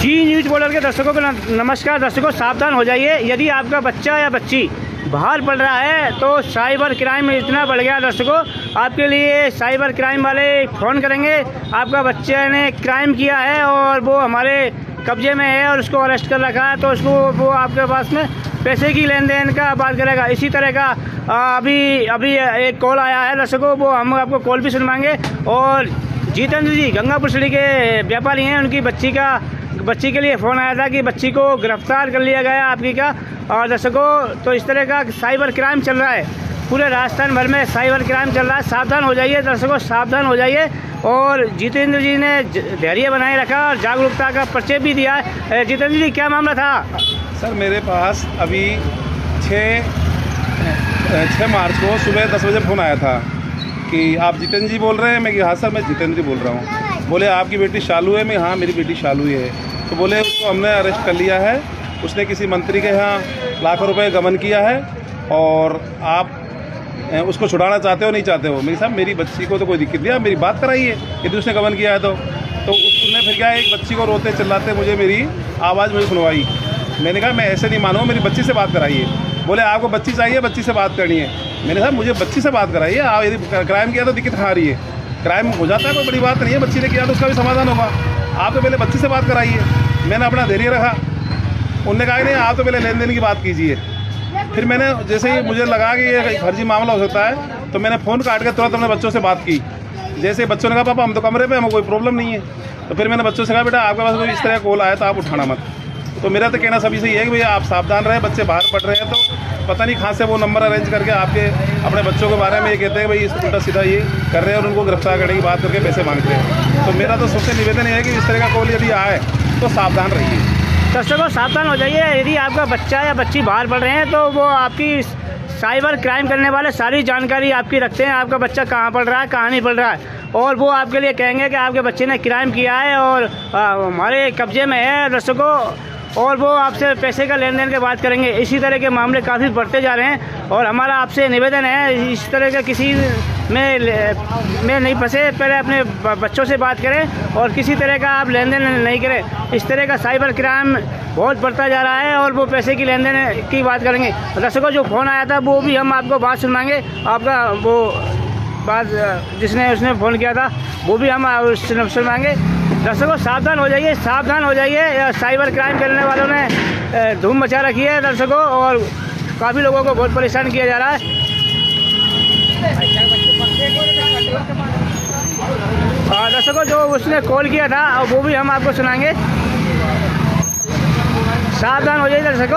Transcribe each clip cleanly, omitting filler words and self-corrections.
जी news border के दर्शकों को नमस्कार। दर्शकों सावधान हो जाइए, यदि आपका बच्चा या बच्ची बाहर पढ़ रहा है तो साइबर क्राइम इतना बढ़ गया। दर्शकों आपके लिए साइबर क्राइम वाले फ़ोन करेंगे, आपका बच्चे ने क्राइम किया है और वो हमारे कब्जे में है और उसको अरेस्ट कर रखा है, तो उसको वो आपके पास में पैसे की लेन देन का बात करेगा। इसी तरह का अभी एक कॉल आया है दर्शकों, वो हम आपको कॉल भी सुनवाएंगे। और जितेंद्र जी गंगापुर सिटी के व्यापारी हैं, उनकी बच्ची के लिए फ़ोन आया था कि बच्ची को गिरफ्तार कर लिया गया आपकी का। और दर्शकों तो इस तरह का साइबर क्राइम चल रहा है, पूरे राजस्थान भर में साइबर क्राइम चल रहा है। सावधान हो जाइए दर्शकों, सावधान हो जाइए। और जितेंद्र जी ने धैर्य बनाए रखा और जागरूकता का परिचय भी दिया है। जितेंद्र जी क्या मामला था? सर मेरे पास अभी 6 मार्च को सुबह 10 बजे फ़ोन आया था कि आप जितेंद्र जी बोल रहे हैं। मैं हाँ सर मैं जितेंद्र जी बोल रहा हूँ। बोले आपकी बेटी शालू है? मैं हाँ मेरी बेटी शालू है। तो बोले उसको हमने अरेस्ट कर लिया है, उसने किसी मंत्री के यहाँ लाखों रुपए गबन किया है और आप उसको छुड़ाना चाहते हो नहीं चाहते हो? मेरी साहब मेरी बच्ची को तो कोई दिक्कत नहीं है, मेरी बात कराइए यदि उसने गबन किया है तो उसने फिर क्या एक बच्ची को रोते चिल्लाते मुझे मेरी आवाज़ मुझे सुनवाई। मैंने कहा मैं ऐसे नहीं मानूँ, मेरी बच्ची से बात कराइए। बोले आपको बच्ची चाहिए, बच्ची से बात करनी है। मैंने कहा मुझे बच्ची से बात कराइए, आप यदि क्राइम किया तो दिक्कत कहाँ आ रही है? क्राइम हो जाता है, कोई बड़ी बात नहीं है, बच्ची ने किया तो उसका भी समाधान होगा। आप तो पहले बच्ची से बात कराइए। मैंने अपना धैर्य रखा। उन्होंने कहा कि नहीं आप तो पहले लेन देन की बात कीजिए। फिर मैंने जैसे ही मुझे लगा कि ये फर्जी मामला हो सकता है तो मैंने फ़ोन काट के तुरंत अपने बच्चों से बात की। जैसे बच्चों ने कहा पापा हम तो कमरे पे, हमें कोई प्रॉब्लम नहीं है। तो फिर मैंने बच्चों से कहा बेटा आपके पास कोई इस तरह कॉल आया तो आप उठाना मत। तो मेरा तो कहना सभी से ये है कि भैया आप सावधान रहें, बच्चे बाहर पढ़ रहे हैं तो पता नहीं कहाँ से वो नंबर अरेंज करके आपके अपने बच्चों के बारे में ये कहते हैं भाई इस उल्टा सीधा ये कर रहे हैं और उनको गिरफ्तार करने की बात करके पैसे मांगते हैं। तो मेरा तो सबसे निवेदन है कि इस तरह का कॉल यदि आए तो सावधान रहिए। दर्शकों सावधान हो जाइए, यदि आपका बच्चा या बच्ची बाहर पढ़ रहे हैं तो वो आपकी साइबर क्राइम करने वाले सारी जानकारी आपकी रखते हैं, आपका बच्चा कहाँ पढ़ रहा है कहाँ नहीं पढ़ रहा है, और वो आपके लिए कहेंगे कि आपके बच्चे ने क्राइम किया है और हमारे कब्जे में है दर्शकों, और वो आपसे पैसे का लेन देन की बात करेंगे। इसी तरह के मामले काफ़ी बढ़ते जा रहे हैं और हमारा आपसे निवेदन है इस तरह के किसी में नहीं फंसे, पहले अपने बच्चों से बात करें और किसी तरह का आप लेन देन नहीं करें। इस तरह का साइबर क्राइम बहुत बढ़ता जा रहा है और वो पैसे की लेन देन की बात करेंगे। दर्शकों जो फ़ोन आया था वो भी हम आपको बात सुनवाएंगे, आपका वो बात उसने फ़ोन किया था वो भी हम सुनवाएंगे। दर्शकों सावधान हो जाइए, सावधान हो जाइए। साइबर क्राइम करने वालों ने धूम मचा रखी है दर्शकों और काफ़ी लोगों को बहुत परेशान किया जा रहा है। दर्शकों जो उसने कॉल किया था वो भी हम आपको सुनाएंगे। सावधान हो जाइए दर्शकों।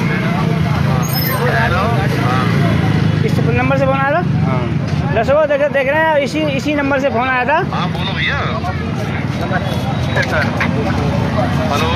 इस नंबर से फ़ोन आया था दर्शकों, देख रहे हैं इसी नंबर से फ़ोन आया था। हाँ बोलो भैया। हेलो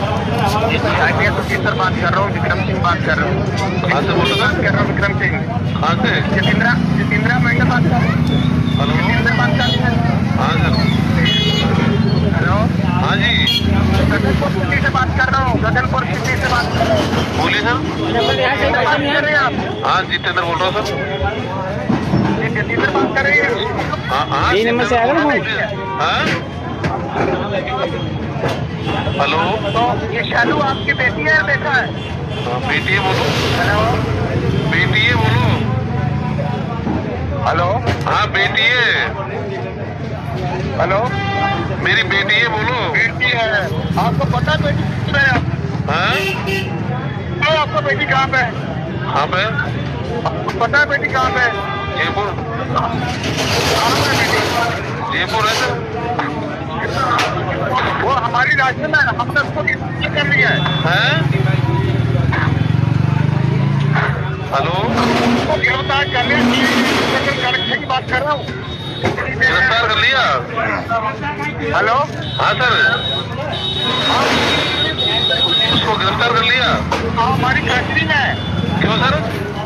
सर बात कर रहा हूँ, विक्रम सिंह बात कर रहा हूँ। हाँ सर बोलो सर, कर रहा हूँ विक्रम सिंह। हाँ सर जितेंद्रा मैं बात कर रहा हूँ। हेलो जितेंद्र बात कर रहा हूँ। हाँ सर। हेलो हाँ जी गगनपुर सिटी से बात कर रहा हूँ, गगनपुर सिटी से बात कर रहा हूँ। बोलिए सर। बात कर रहे हैं आप? हाँ जितेंद्र बोल रहा हूँ सर। जितेंद्र बात कर रहे हैं? हाँ यही नंबर से आएगा ना? हाँ हेलो तो ये शालू आपकी बेटी है बेटा है? हाँ बेटी है बोलो। हेलो बेटी है बोलो। हेलो हाँ बेटी है। हेलो मेरी बेटी है बोलो। बेटी है आपको पता है बेटी कहाँ है? हाँ तो आपका बेटी कहाँ पे है? हाँ पे आपको पता है बेटी कहाँ पे है? जयपुर। कहाँ पे बेटी? जयपुर है सर। वो हमारी राज्य में हमने उसको कर लिया है। हेलो उसको गिरफ्तार कर लिया की बात कर रहा हूँ। गिरफ्तार कर लिया? हेलो हाँ सर उसको गिरफ्तार कर लिया? हाँ हमारी कस्टडी में है। क्यों सर?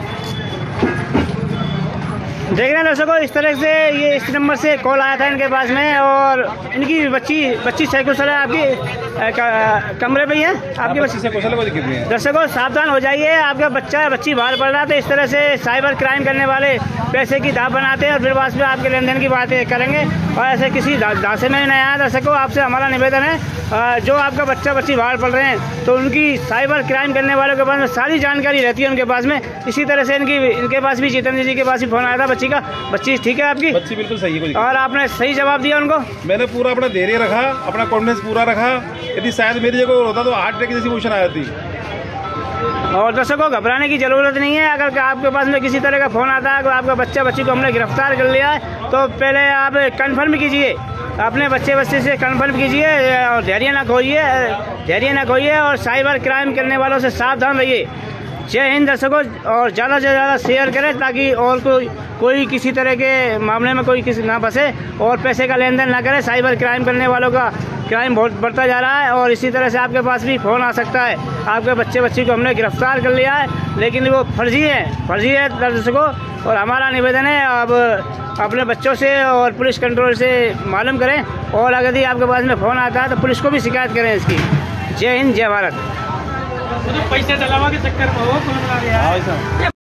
देख रहे हैं दर्शकों इस तरह से ये इस नंबर से कॉल आया था इनके पास में और इनकी बच्ची साइकिल चला आपकी कमरे पे ही है आपके बच्चे से कौशल को दिक्कत नहीं है। दर्शकों सावधान हो जाइए, आपका बच्चा या बच्ची बाहर पड़ रहा है तो इस तरह से साइबर क्राइम करने वाले पैसे की दाव बनाते हैं और फिर बाद में आपके लेन देन की बातें करेंगे और ऐसे किसी दासे में नहीं आया। दर्शकों आपसे हमारा निवेदन है, जो आपका बच्चा बच्ची बाहर पड़ रहे हैं तो उनकी साइबर क्राइम करने वालों के पास में सारी जानकारी रहती है उनके पास में। इसी तरह से इनके पास भी जितेंद्र जी के पास भी फोन आया था बच्ची का। बच्ची ठीक है आपकी? बच्ची बिल्कुल सही है और आपने सही जवाब दिया उनको? मैंने पूरा अपना धैर्य रखा, अपना कॉन्फिडेंस पूरा रखा। यदि शायद मेरी जगह होता तो हार्ट अटैक जैसी पोजीशन आ जाती। और दर्शकों घबराने की ज़रूरत नहीं है। अगर आपके पास में किसी तरह का फ़ोन आता है, अगर आपका बच्चा बच्ची को हमने गिरफ्तार कर लिया है तो पहले आप कंफर्म कीजिए, अपने बच्चे से कंफर्म कीजिए और धैर्य ना खोइए और साइबर क्राइम करने वालों से सावधान रहिए। जय हिंद दर्शकों, और ज़्यादा से ज़्यादा शेयर करें ताकि और कोई किसी तरह के मामले में कोई किसी ना फंसे और पैसे का लेन देन ना करे। साइबर क्राइम करने वालों का क्राइम बहुत बढ़ता जा रहा है और इसी तरह से आपके पास भी फ़ोन आ सकता है। आपके बच्चे बच्ची को हमने गिरफ्तार कर लिया है लेकिन वो फर्जी है दर्शकों। और हमारा निवेदन है अब अपने बच्चों से और पुलिस कंट्रोल से मालूम करें और अगर यदि आपके पास में फ़ोन आता है तो पुलिस को भी शिकायत करें इसकी। जय हिंद, जय भारत। पैसे डलावा के चक्कर में हो